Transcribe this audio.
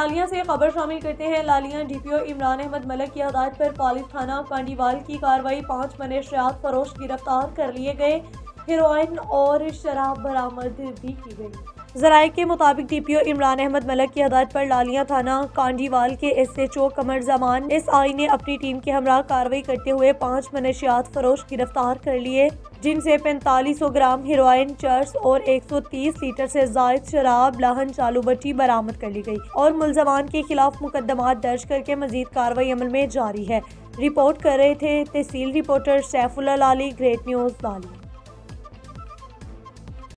लालिया से खबर शामिल करते हैं। लालिया DPO इमरान अहमद मलिक की हदायत पर पुलिस थाना कांडीवाल की कार्रवाई, 5 मनशियात फरोश गिरफ्तार कर लिए गए, हेरोइन और शराब बरामद भी की गई। ज़राए के मुताबिक DPO इमरान अहमद मलिक की हदायत पर लालिया थाना कांडीवाल के SHO कमर जमान SI ने अपनी टीम के हमरा कार्रवाई करते हुए 5 मनशियात फरोश गिरफ्तार कर लिए, जिनसे 4500 ग्राम हेरोइन, चर्स और 130 लीटर से जायद शराब लाहन चालू बट्टी बरामद कर ली गई और मुलजमान के खिलाफ मुकदमात दर्ज करके मजीद कार्रवाई अमल में जारी है। रिपोर्ट कर रहे थे तहसील reporter Saifullah Lali, great news लाली।